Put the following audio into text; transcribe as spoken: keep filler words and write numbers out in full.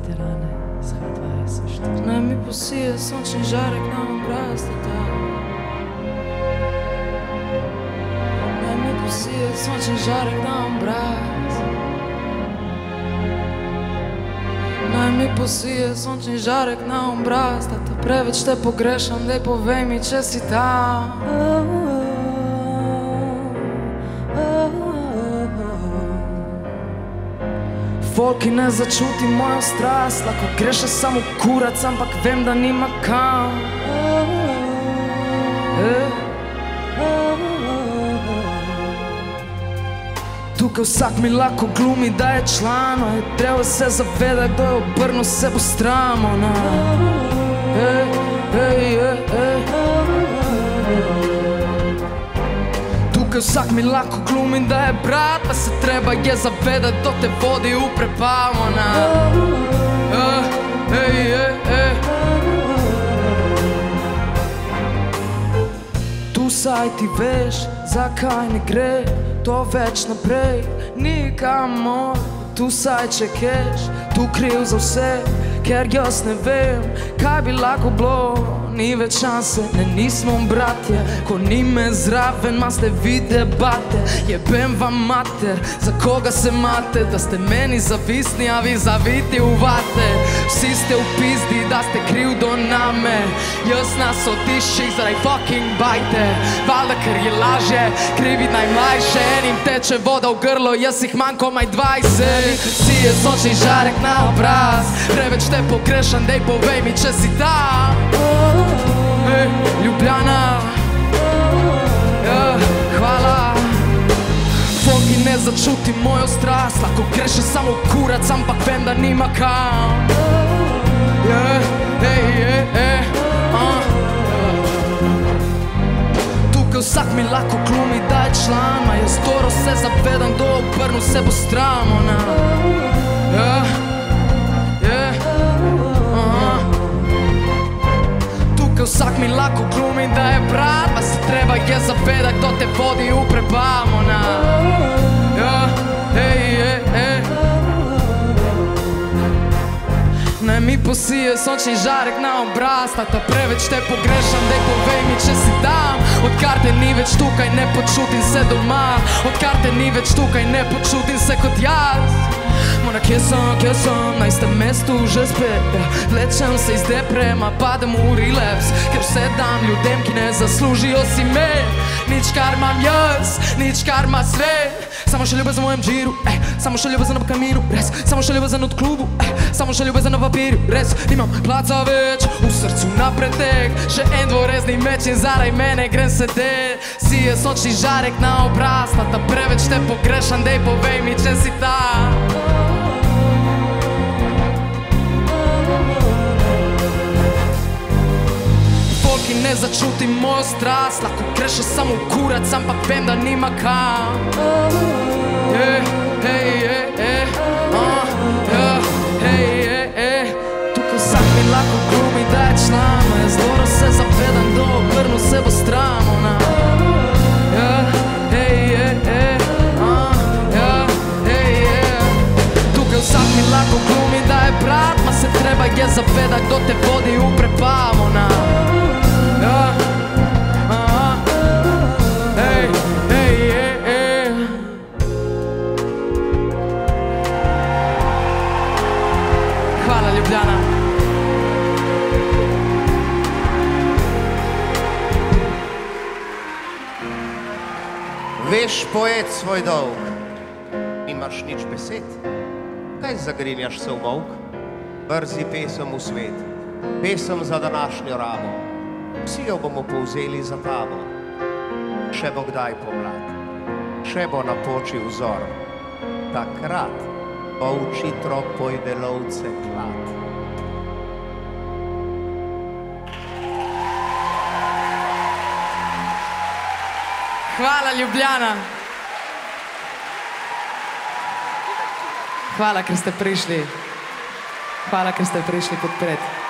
Tirane, S H dvajset štiri. Naj mi posije sončni žarek na obraz, tata. Naj mi posije sončni žarek na obraz. Naj mi posije sončni žarek na obraz, tata. Preveč te pogrešam, daj povej mi, če si tam. Folki ne začuti mojo strast, lahko greš še samo kurac, ampak vem, da nima kam. Tukaj vsak mi lahko glumi, da je član, je treba se zaveda, kdo je obrnil se bo stramo. Tukaj vsak mi lahko glumi, da je brat, pa se treba je zavedati, kdo te vodi v prepavo. Tu saj ti veš, zakaj ne gre to več naprej, nikamor. Tu saj če keš, tu kriv za vse, ker jaz ne vem, kaj bi lahko bilo. Ni več šanse, ne nismo bratje, ko ni me zraven, ma ste vi debate. Jebem vam mater, za koga se mate, da ste meni zavistni, a vi zaviti v vate. Vsi ste v pizdi, da ste kriv do name, jaz na sodiščih zaradi fucking bajte. Valjda, ker je lažje krivit najmlajše, enim teče voda v grlo, jaz jih manj komaj dvajset. Si je sončni žarek na obraz, preveč te pogrešam, dej povej mi, če si tam. Hej, Ljubljana, hvala. Folki ne začuti mojo strast, lahko greš še samo kurac, ampak vem, da nima kam. Tukaj vsak mi lahko glumi, da je član, ma jaz dobro se zavedam, kdo obrnil se bo stramo. Vsak mi lahko glumi, da je brat, pa se treba je zavedati, kdo te vodi v prepavo. Naj mi posije sončni žarek na obraz, tata. Preveč te pogrešam, dej povej mi, če si tam. Odkar te ni več tukaj, ne počutim se doma, odkar te ni več tukaj, ne počutim se kot jaz. Mora, kje sem, kje sem, na istem mestu že spet. Vlečem se iz deprema, padem v relapse, ker vse dam ljudem, ki ne zaslužijo si me. Nič, kar imam jaz, nič, kar ima svet. Samo še ljubezen v mojem džiru, ej, samo še ljubezen ob kaminu, res. Samo še ljubezen od klubu, ej, samo še ljubezen na papirju, res. Nimam placa več, v srcu na pretek, še en dvorezni meč in zaraj mene grem sedet. Si je sončni žarek na obraz, tata. Preveč te pogrešam, dej povej mi, če si tam. Folki ne začuti mojo strast, lahko greš še samo kurac, ampak vem, da nima kam. Tukaj vsak mi lahko glumi, da je član, ma jaz dobro se zavedam, kdo obrnil se bo stramo. Tukaj vsak mi lahko glumi, da je brat, ma se treba je zavedati, kdo te vodi v prepavo. Hvala, Ljubljana. Veš poet svoj dolg, nimaš nič besed, kaj zagrinjaš se v molk? Brzi pesem v svet, pesem za današnjo rabo, vsi jo bomo povzeli za tabo. Še bo kdaj pomlad, še bo napočil vzor, takrat bo v čitro pojde lovce klad. Hvala, Ljubljana. Hvala, ker ste prišli. Hvala, ker ste prišli podpreti.